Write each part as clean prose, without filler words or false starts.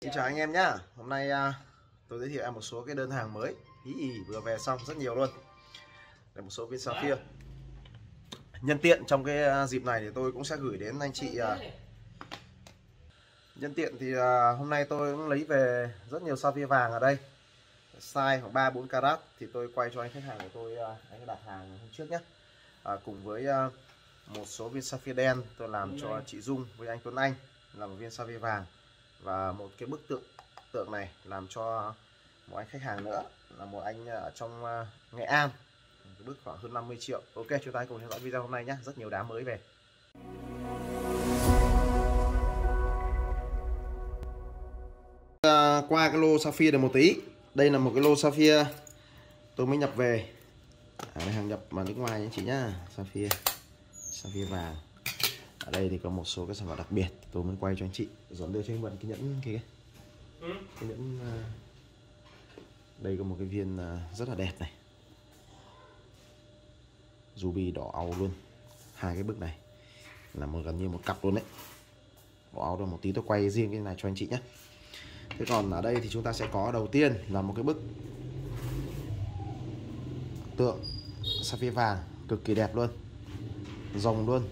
Xin chào anh em nhá. Hôm nay tôi giới thiệu em một số cái đơn hàng mới vừa về xong rất nhiều luôn. Đây một số viên sapphire. Nhân tiện trong cái dịp này thì tôi cũng sẽ gửi đến anh chị. Nhân tiện thì hôm nay tôi cũng lấy về rất nhiều sapphire vàng ở đây, size khoảng 3-4 carat thì tôi quay cho anh khách hàng của tôi, anh đặt hàng hôm trước nhé. Cùng với một số viên sapphire đen tôi làm cho chị Dung với anh Tuấn Anh là một viên sapphire vàng, và một cái bức tượng này làm cho một anh khách hàng nữa là một anh ở trong Nghệ An, cái bức khoảng hơn 50 triệu. Ok, chúng ta cùng theo dõi video hôm nay nhé, rất nhiều đá mới về. Qua cái lô sapphire được một tí. Đây là một cái lô sapphire tôi mới nhập về, hàng nhập mà nước ngoài anh chị nhá. Sapphire vàng. Ở đây thì có một số cái sản phẩm đặc biệt tôi muốn quay cho anh chị. Dọn đưa cho anh Vận cái nhẫn kia. Cái nhẫn đây có một cái viên rất là đẹp này, ruby đỏ au luôn. Hai cái bức này là gần như một cặp luôn đấy, đỏ au. Rồi một tí tôi quay riêng cái này cho anh chị nhé. Thế còn ở đây thì chúng ta sẽ có đầu tiên là một cái bức tượng sapphire vàng cực kỳ đẹp luôn, rồng luôn,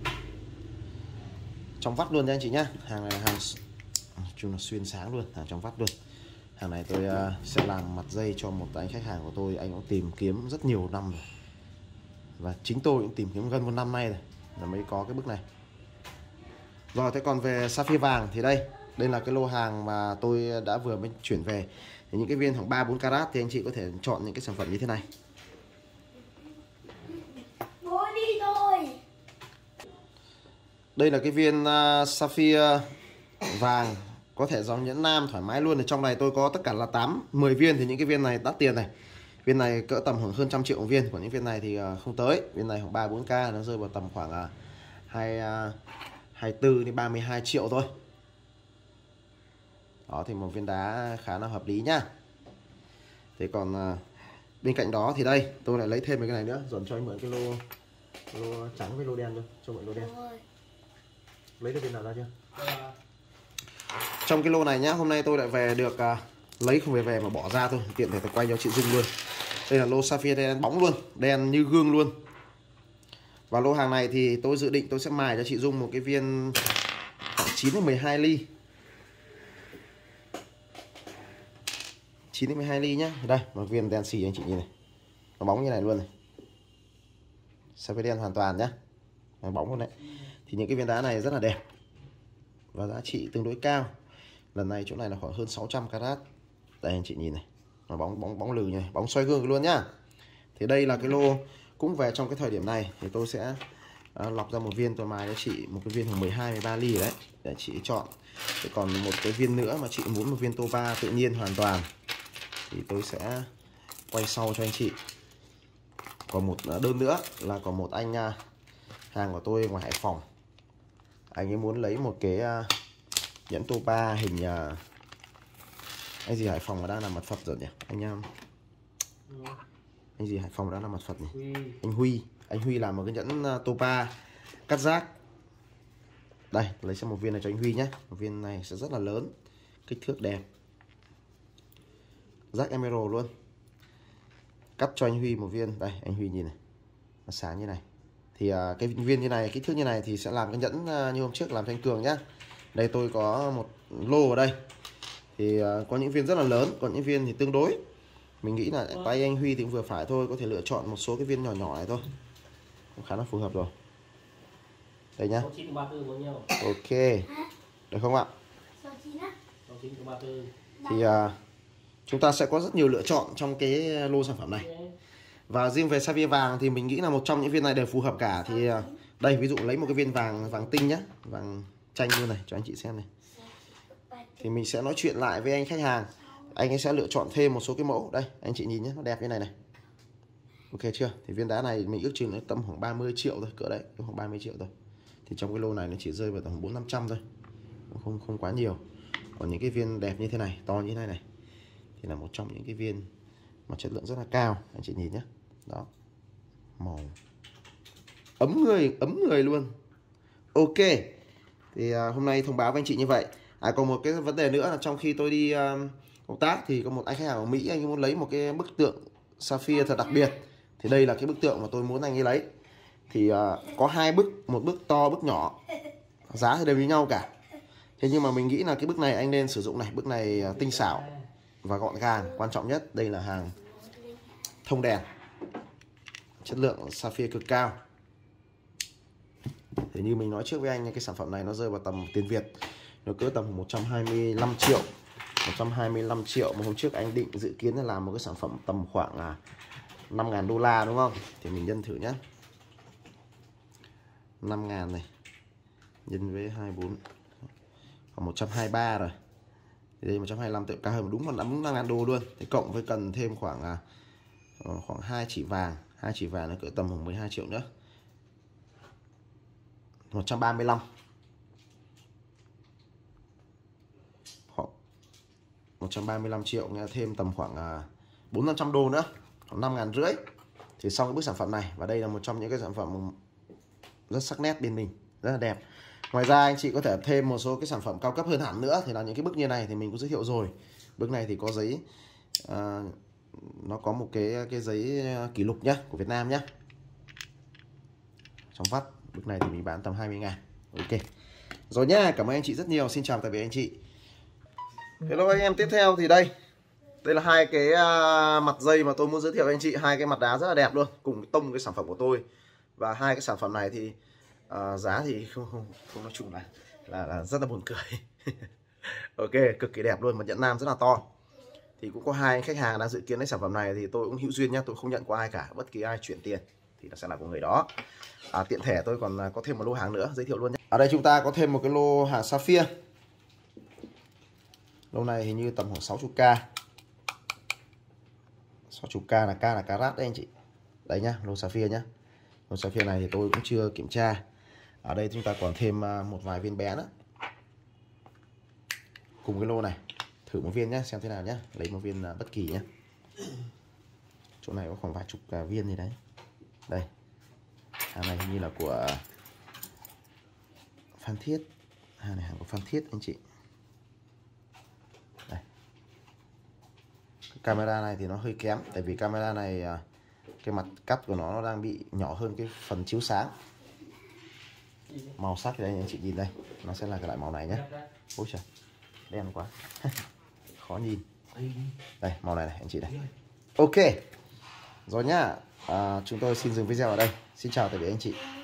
trong vắt luôn nha anh chị nhá. Hàng này hàng chung là xuyên sáng luôn, hàng trong vắt luôn. Hàng này tôi sẽ làm mặt dây cho một anh khách hàng của tôi, anh cũng tìm kiếm rất nhiều năm rồi, và chính tôi cũng tìm kiếm gần 1 năm nay rồi là mới có cái bức này. Rồi, thế còn về sapphire vàng thì đây là cái lô hàng mà tôi đã vừa mới chuyển về. Thì những cái viên khoảng 3-4 carat thì anh chị có thể chọn những cái sản phẩm như thế này. Đi thôi. Đây là cái viên sapphire vàng có thể dòng nhẫn nam thoải mái luôn. Ở trong này tôi có tất cả là 8-10 viên. Thì những cái viên này đắt tiền này, viên này cỡ tầm khoảng hơn 100 triệu một viên, còn những viên này thì không tới. Viên này khoảng 3-4k, nó rơi vào tầm khoảng 24 đến 32 triệu thôi. Đó thì một viên đá khá là hợp lý nhá. Thế còn bên cạnh đó thì đây tôi lại lấy thêm cái này nữa, dồn cho anh mượn cái lô trắng với lô đen luôn, cho mượn lô đen. Lấy được viên nào ra chưa? Trong cái lô này nhá, hôm nay tôi lại về được lấy không về mà bỏ ra thôi, tiện thể tôi quay cho chị Dung luôn. Đây là lô sapphire đen bóng luôn, đen như gương luôn. Và lô hàng này thì tôi dự định tôi sẽ mài cho chị Dung một cái viên khoảng 9 đến 12 ly. 9 đến 12 ly nhá. Đây, một viên đen xì anh chị nhìn này. Nó bóng như này luôn này. Sapphire đen hoàn toàn nhá. Nó bóng luôn đấy. Thì những cái viên đá này rất là đẹp và giá trị tương đối cao. Lần này chỗ này là khoảng hơn 600 carat. Đây anh chị nhìn này. Nó bóng lừ này, bóng xoay gương luôn nhá. Thì đây là cái lô cũng về trong cái thời điểm này thì tôi sẽ lọc ra một viên tôi mài cho chị một cái viên khoảng 12-13 ly đấy để chị chọn. Thế còn một cái viên nữa mà chị muốn một viên topa tự nhiên hoàn toàn thì tôi sẽ quay sau cho anh chị. Còn một đơn nữa là có một anh hàng của tôi ngoài Hải Phòng, anh ấy muốn lấy một cái nhẫn topa hình anh gì Hải Phòng mà đang làm mặt Phật rồi nhỉ? Anh gì Hải Phòng đang làm mặt Phật nhỉ? Anh Huy làm một cái nhẫn topa cắt rác. Đây, lấy xem một viên này cho anh Huy nhé. Một viên này sẽ rất là lớn, kích thước đẹp, rác emerald luôn. Cắt cho anh Huy một viên. Đây, anh Huy nhìn này, nó sáng như này. Thì cái viên như này, kích thước như này thì sẽ làm cái nhẫn như hôm trước làm cho anh Cường nhá. Đây tôi có một lô ở đây. Thì có những viên rất là lớn, còn những viên thì tương đối. Mình nghĩ là tay anh Huy thì cũng vừa phải thôi, có thể lựa chọn một số cái viên nhỏ nhỏ này thôi, cũng khá là phù hợp rồi. Đây nhá. Ok, được không ạ? Thì chúng ta sẽ có rất nhiều lựa chọn trong cái lô sản phẩm này. Và riêng về sapphire vàng thì mình nghĩ là một trong những viên này đều phù hợp cả. Thì đây ví dụ lấy một cái viên vàng tinh nhá, vàng chanh luôn này cho anh chị xem này. Thì mình sẽ nói chuyện lại với anh khách hàng, anh ấy sẽ lựa chọn thêm một số cái mẫu. Đây anh chị nhìn nhé, nó đẹp như này này. Ok chưa? Thì viên đá này mình ước chừng nó tầm khoảng 30 triệu thôi, cỡ đấy, khoảng 30 triệu thôi. Thì trong cái lô này nó chỉ rơi vào tầm 400-500 thôi, không quá nhiều. Còn những cái viên đẹp như thế này, to như thế này này, thì là một trong những cái viên mà chất lượng rất là cao. Anh chị nhìn nhé, đó, màu ấm người luôn. Ok, thì hôm nay thông báo với anh chị như vậy. Còn một cái vấn đề nữa là trong khi tôi đi công tác thì có một anh khách hàng ở Mỹ, anh ấy muốn lấy một cái bức tượng sapphire thật đặc biệt. Thì đây là cái bức tượng mà tôi muốn anh ấy lấy. Thì có hai bức, một bức to, bức nhỏ, giá thì đều như nhau cả. Thế nhưng mà mình nghĩ là cái bức này anh nên sử dụng này, bức này tinh xảo và gọn gàng. Quan trọng nhất đây là hàng thông đèn, chất lượng sapphire cực cao. Thế như mình nói trước với anh, cái sản phẩm này nó rơi vào tầm tiền Việt, nó cỡ tầm 125 triệu. 125 triệu mà hôm trước anh định dự kiến là làm một cái sản phẩm tầm khoảng 5.000 đô la đúng không? Thì mình nhân thử nhé. 5.000 này nhân với 24 khoảng 123 rồi. Thì đây 125 triệu, cao hơn đúng 5.000 đô luôn. Thế cộng với cần thêm khoảng 2 chỉ vàng, 2 chỉ vàng nó cỡ tầm 12 triệu nữa. 135. Khoảng 135 triệu, nghe thêm tầm khoảng 400-500 đô nữa, khoảng 5.500 thì xong cái bức sản phẩm này. Và đây là một trong những cái sản phẩm rất sắc nét bên mình, rất là đẹp. Ngoài ra anh chị có thể thêm một số cái sản phẩm cao cấp hơn hẳn nữa, thì là những cái bức như này thì mình cũng giới thiệu rồi. Bức này thì có giấy nó có một cái giấy kỷ lục nhá, của Việt Nam nhá, trong vắt. Bức này thì mình bán tầm 20.000. Ok rồi nhá, cảm ơn anh chị rất nhiều, xin chào tạm biệt anh chị. Hello anh em, tiếp theo thì đây là hai cái mặt dây mà tôi muốn giới thiệu với anh chị. Hai cái mặt đá rất là đẹp luôn, cùng tông cái sản phẩm của tôi. Và hai cái sản phẩm này thì giá thì không nói chung là rất là buồn cười. Ok, cực kỳ đẹp luôn, mặt nhẫn nam rất là to. Thì cũng có hai khách hàng đang dự kiến lấy sản phẩm này, thì tôi cũng hữu duyên nhá, tôi không nhận của ai cả, bất kỳ ai chuyển tiền thì nó sẽ là của người đó. Tiện thể tôi còn có thêm một lô hàng nữa giới thiệu luôn nhé. Ở đây chúng ta có thêm một cái lô hàng sapphire. Lô này hình như tầm khoảng 60k. 60k là carat đấy anh chị. Đấy nhá, lô sapphire nhá. Lô sapphire này thì tôi cũng chưa kiểm tra. Ở đây chúng ta còn thêm một vài viên bé nữa cùng cái lô này. Thử một viên nhá, xem thế nào nhá. Lấy một viên bất kỳ nhá. Chỗ này có khoảng vài chục viên gì đấy. Đây, hàng này hình như là của Phan Thiết. Hàng này hàng của Phan Thiết anh chị. Đây. Cái camera này thì nó hơi kém, tại vì camera này cái mặt cắt của nó đang bị nhỏ hơn cái phần chiếu sáng. Màu sắc thì đây anh chị nhìn đây, nó sẽ là cái loại màu này nhé. Ôi trời, đen quá. Khó nhìn. Đây, màu này này anh chị đây. Ok rồi nhá. Chúng tôi xin dừng video ở đây. Xin chào tạm biệt anh chị.